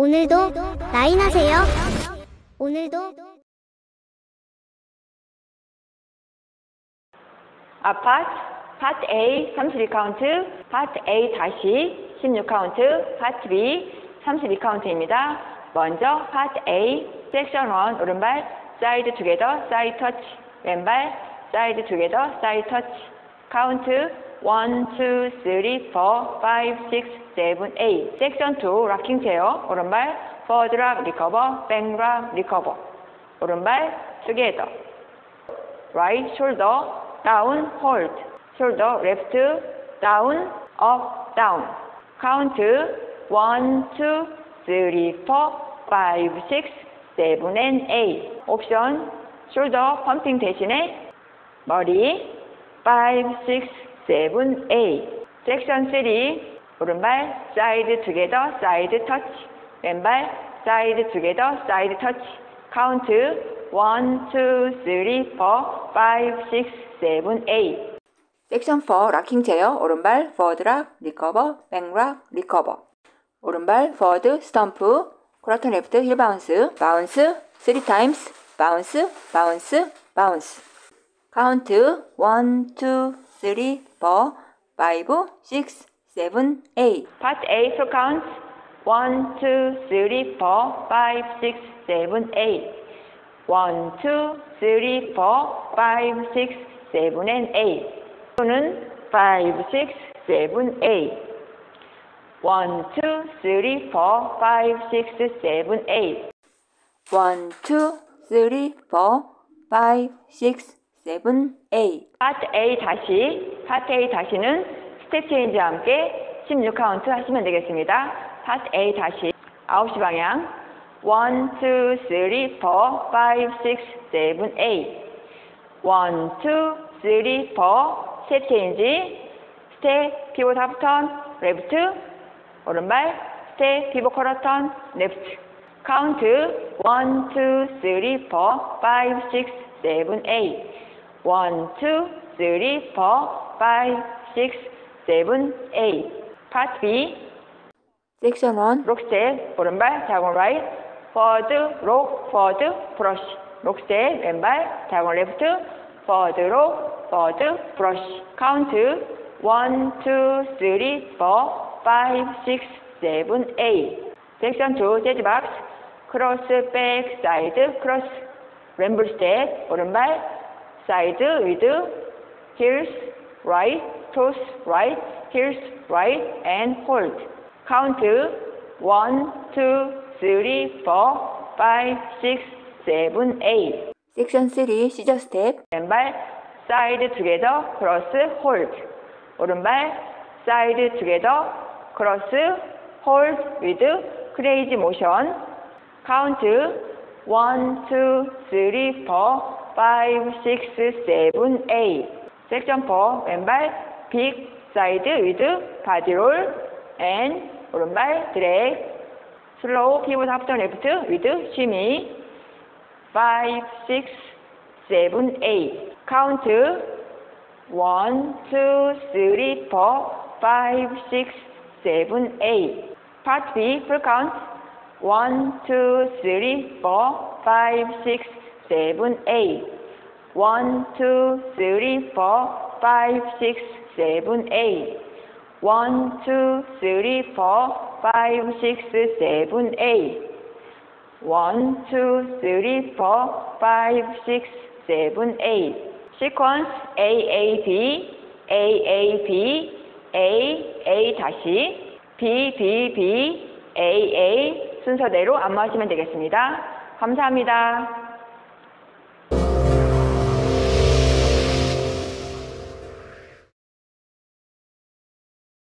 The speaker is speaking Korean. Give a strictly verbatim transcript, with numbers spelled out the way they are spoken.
오늘도 라인하세요. 오늘도 아파트 파트 A 삼십이 카운트, 파트 A 다시 십육 카운트, 파트 B 삼십이 카운트입니다. 먼저 파트 A 섹션 일 오른발 사이드 투게더 사이드 터치, 왼발 사이드 투게더 사이드 터치. 카운트 일, 이, 삼, 사, 육, 칠, 팔. 섹션 이 락킹 체어 오른발 포워드 락 리커버, 백락 리커버. 오른발 투게더. right shoulder down hold. shoulder left down up down. count one, two, three, four, five, six, seven and eight. 옵션 shoulder 펌핑 대신에 머리 five, six, seven, eight. 섹션 삼 오른발 사이드 투게더 사이드 터치, 왼발 사이드 투게더 사이드 터치. 카운트 one, two, three, four, five, six, seven, eight. 섹션 사 락킹 체어 오른발 포워드 락 리커버, 백락 리커버. 오른발 포워드 스탬프, 코라턴 레프트 힐 바운스, 바운스 three times, 바운스 바운스 바운스. 카운트 one, two, three, four, five, six, seven, eight. 파트 A full count one, two, three, four, five, six, seven, eight. one, two, three, four, five, six, seven and eight. 또는 five, six, seven, eight. one, two, three, four, five, six, seven, eight. one, two, three, four, five, six, seven, eight. 파트 A 다시, 파트 A 다시는 스텝 체인지와 함께 십육 카운트 하시면 되겠습니다. 파트 A 다시 아홉 시 방향 one, two, three, four, five, six, seven, eight. one, two, three, four. 스텝 체인지, 스텝 피봇 하프 턴, 레프트, 오른발, 스텝 피봇 쿼터 턴, 레프트. 카운트 one, two, three, four, five, six, seven, eight. one, two, three, four, five, six, seven, eight. 파트 B 섹션 일 록 스텝 오른발 자곤 라이트 포워드 록 포워드 브러쉬. 록 스텝 왼발 자곤 레프트 포워드 록 포워드 브러쉬. 카운트 one, two, three, four, five, six, seven, eight. 섹션 이 재즈 박스 크로스 백 사이드 크로스. 램블 스텝 오른발 사이드 위드 힐스 right toes right heels right and hold. count one, two, three, four, five, six, seven, eight. 섹션 삼 시저 스텝 왼발 사이드 투게더 크로스 홀드. 오른발 사이드 투게더 크로스 홀드 위드 크레이지 모션. 카운트 one, two, three, four, five, six, seven, eight. 섹션 사 왼발 빅 사이드 위드 바디롤 앤 오른발 드래그 슬로우 피봇 하프턴 레프트 위드 쉬미 five, six, seven, eight. 카운트 one, two, three, four, five, six, seven, eight. 파트 B 풀 카운트 one, two, three, four, five, six, seven, eight. one, two, three, four, five, six, seven, eight. one, two, three, four, five, six, seven, eight. one, two, three, four, five, six, seven, eight. 시퀀스 A, A, B, A, A, B, A, A 다시 B, B, B, A, A 순서대로 안무하시면 되겠습니다. 감사합니다.